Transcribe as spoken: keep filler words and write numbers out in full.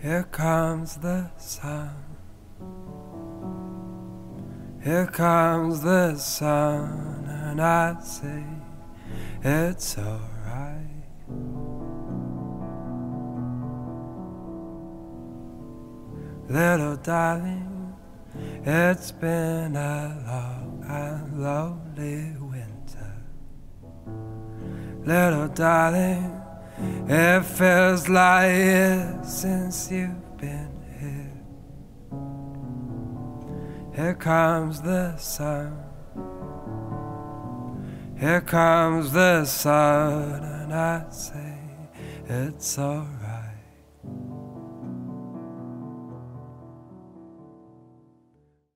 Here comes the sun. Here comes the sun, and I say it's alright. Little darling, it's been a long and lonely winter. Little darling, it feels like years since you've been here. Here comes the sun. Here comes the sun, and I say it's alright.